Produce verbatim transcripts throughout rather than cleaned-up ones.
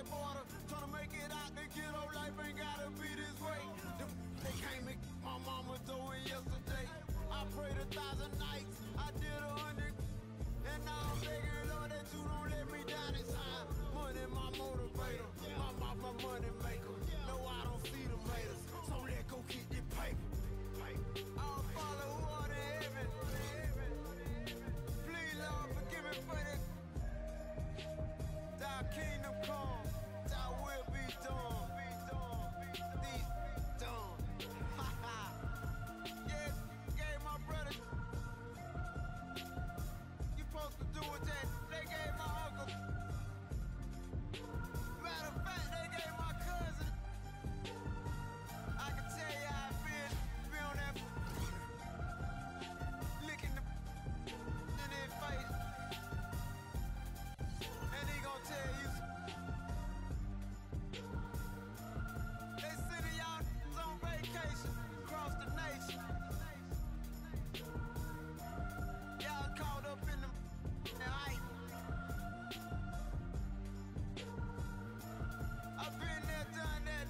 border, trying to make it out. The kiddo life ain't gotta be this way. They came and my mama doing yesterday. I prayed a thousand nights, I did a hundred. And now I'm begging, Lord, that you don't let me down inside. Money, my motivator, my mouth, my money maker. No, I don't feed them haters, so let go get the paper. I'll follow who are in heaven. Please, Lord, forgive me for this. Thy kingdom come, thy will be done. These done. Yes, gave my brother. You supposed to do what that. They gave my uncle. Matter of fact, they gave my cousin. I can tell you how I feel. Be on that. Licking the in their face. And he gonna tell you. They sending y'all on vacation across the nation. Y'all caught up in the hype. I've been there, done that.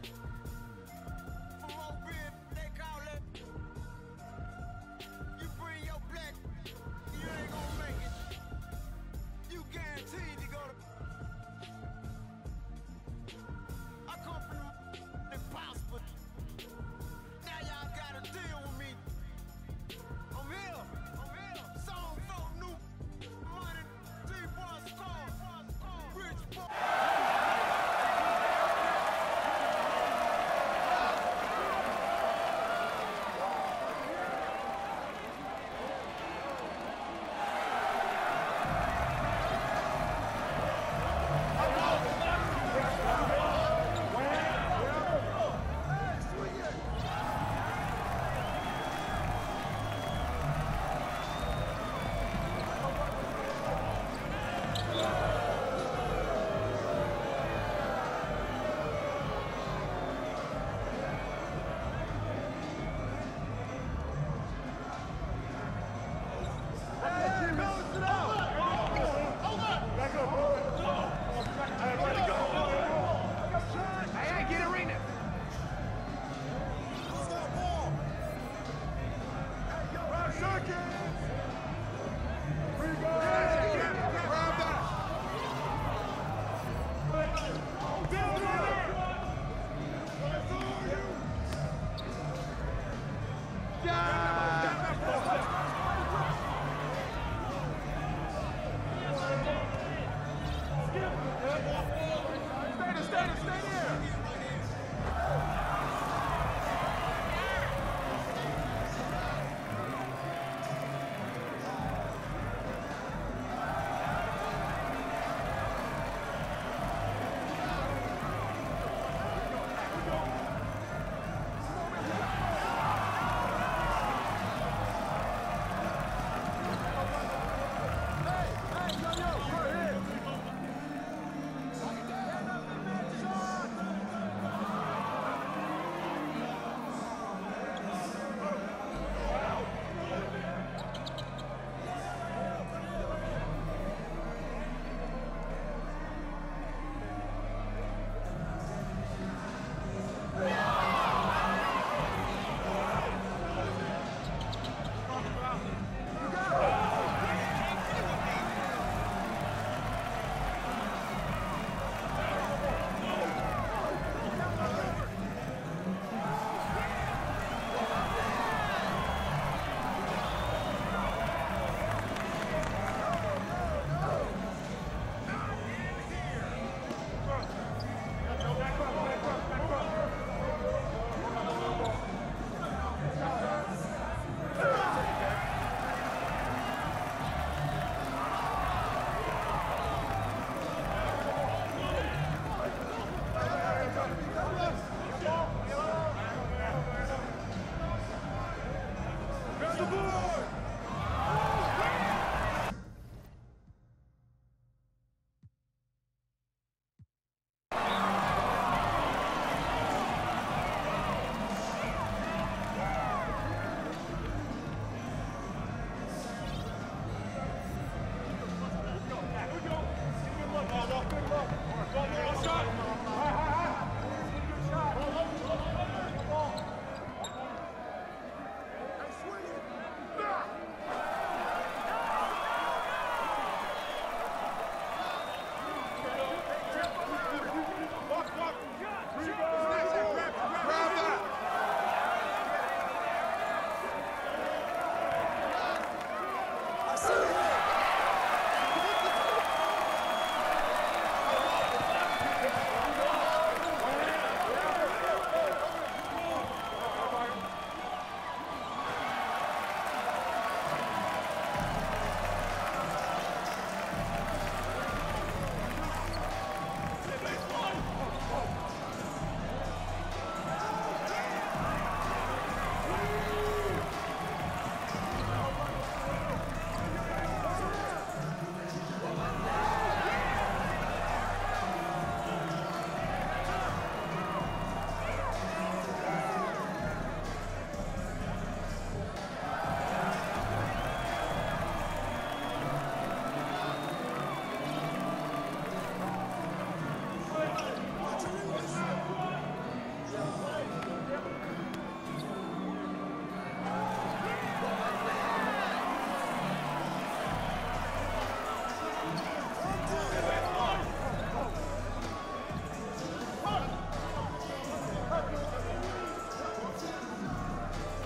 For more beer, they call it. You bring your black, you ain't gonna make it. You guaranteed to go to. I come from the prosper. Now y'all gotta deal with me. I'm here. I'm here. Song folk new money. Three-point score. Rich boy. Let's go.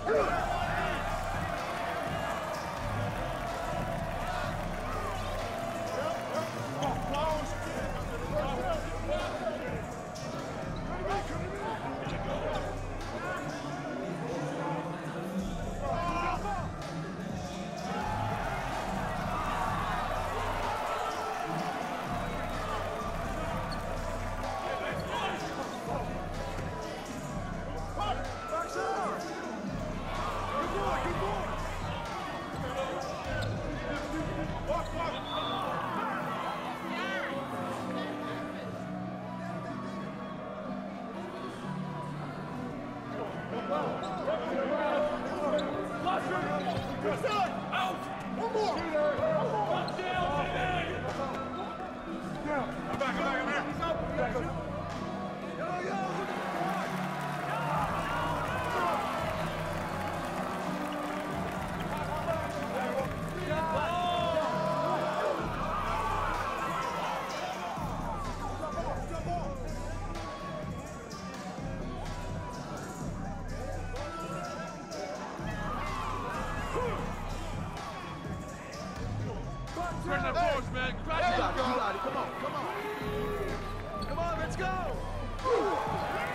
Turn that force, man. Crash it. You got it, you got it. Come on, come on. Come on, let's go.